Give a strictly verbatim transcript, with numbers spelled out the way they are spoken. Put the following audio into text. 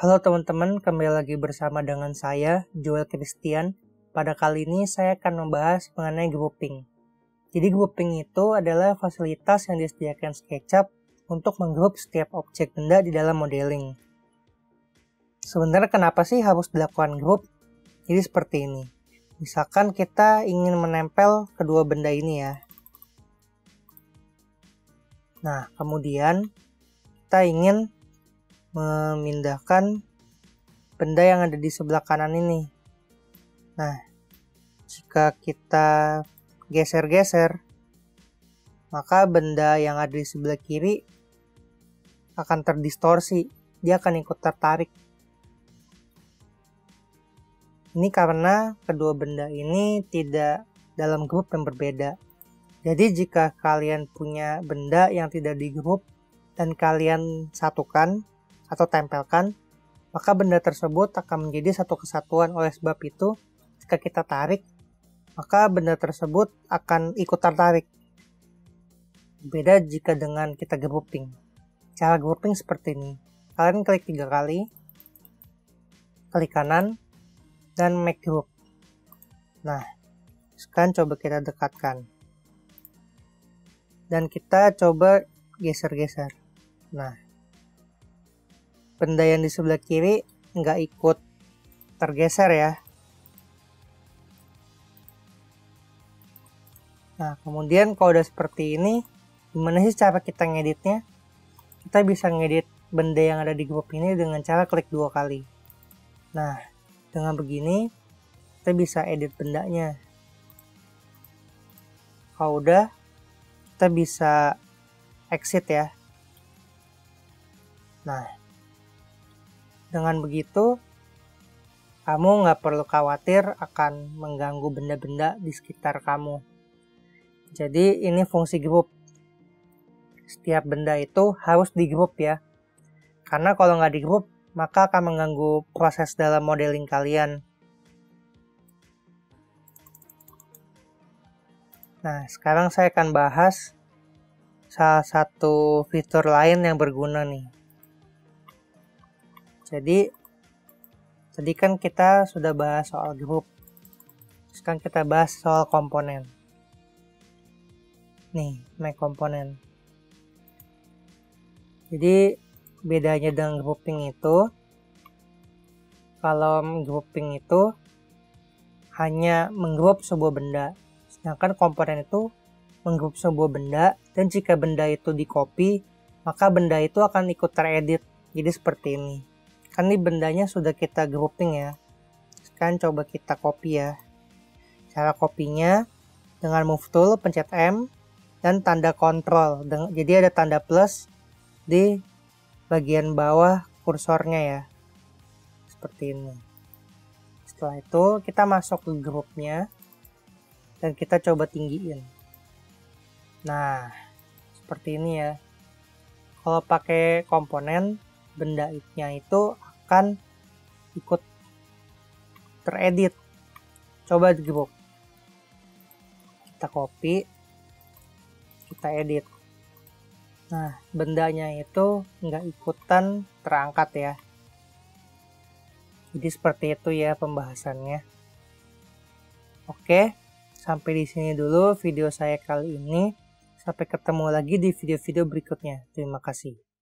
Halo teman-teman, kembali lagi bersama dengan saya, Joel Christian. Pada kali ini saya akan membahas mengenai grouping. Jadi grouping itu adalah fasilitas yang disediakan SketchUp untuk menggroup setiap objek benda di dalam modeling. Sebenarnya kenapa sih harus dilakukan group? Jadi seperti ini. Misalkan kita ingin menempel kedua benda ini ya. Nah, kemudian kita ingin memindahkan benda yang ada di sebelah kanan ini. Nah, jika kita geser-geser, maka benda yang ada di sebelah kiri akan terdistorsi, dia akan ikut tertarik. Ini karena kedua benda ini tidak dalam grup yang berbeda. Jadi jika kalian punya benda yang tidak di grup dan kalian satukan atau tempelkan, maka benda tersebut akan menjadi satu kesatuan. Oleh sebab itu, jika kita tarik, maka benda tersebut akan ikut tertarik. Beda jika dengan kita grouping. Cara grouping seperti ini. Kalian klik tiga kali, klik kanan, dan make group. Nah, sekarang coba kita dekatkan. Dan kita coba geser-geser. Nah, benda yang di sebelah kiri nggak ikut tergeser ya. Nah, kemudian kalau udah seperti ini, gimana sih cara kita ngeditnya? Kita bisa ngedit benda yang ada di grup ini dengan cara klik dua kali. Nah, dengan begini, kita bisa edit bendanya. Kalau udah, kita bisa exit ya. Nah, dengan begitu, kamu nggak perlu khawatir akan mengganggu benda-benda di sekitar kamu. Jadi ini fungsi group. Setiap benda itu harus di group ya. Karena kalau nggak di group, maka akan mengganggu proses dalam modeling kalian. Nah, sekarang saya akan bahas salah satu fitur lain yang berguna nih. Jadi, tadi kan kita sudah bahas soal group. Sekarang kita bahas soal komponen. Nih, make komponen. Jadi, bedanya dengan grouping itu, kalau grouping itu hanya menggroup sebuah benda. Sedangkan komponen itu menggroup sebuah benda, dan jika benda itu di copy, maka benda itu akan ikut teredit. Jadi seperti ini. Kan ini bendanya sudah kita grouping ya. Sekarang coba kita copy ya. Cara copy-nya dengan move tool, pencet M, dan tanda kontrol. Jadi ada tanda plus di bagian bawah kursornya ya. Seperti ini. Setelah itu kita masuk ke grupnya dan kita coba tinggiin. Nah, seperti ini ya. Kalau pakai komponen, bendanya itu akan ikut teredit. Coba di group. Kita copy, kita edit. Nah, bendanya itu nggak ikutan terangkat ya. Jadi seperti itu ya pembahasannya. Oke, sampai di sini dulu video saya kali ini. Sampai ketemu lagi di video-video berikutnya. Terima kasih.